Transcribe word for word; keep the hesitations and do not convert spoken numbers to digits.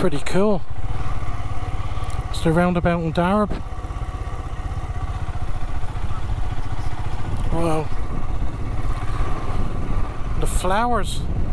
pretty cool. It's the roundabout in Darab. Wow. The flowers